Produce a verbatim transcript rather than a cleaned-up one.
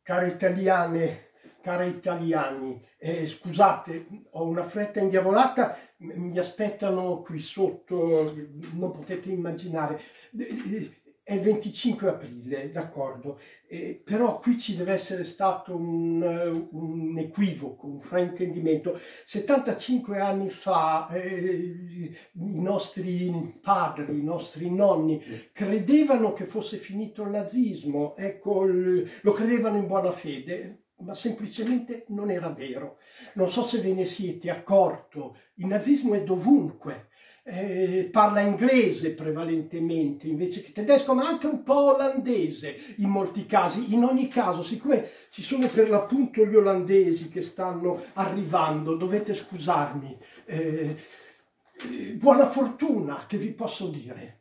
Care italiane, cari italiani, eh, scusate, ho una fretta indiavolata, mi aspettano qui sotto, non potete immaginare. È il venticinque aprile, d'accordo, eh, però qui ci deve essere stato un, un equivoco, un fraintendimento. settantacinque anni fa eh, i nostri padri, i nostri nonni credevano che fosse finito il nazismo, ecco, lo credevano in buona fede, ma semplicemente non era vero. Non so se ve ne siete accorto, il nazismo è dovunque. Eh, parla inglese prevalentemente invece che tedesco, ma anche un po' olandese in molti casi. In ogni caso, siccome ci sono per l'appunto gli olandesi che stanno arrivando, dovete scusarmi. Eh, eh, buona fortuna, che vi posso dire.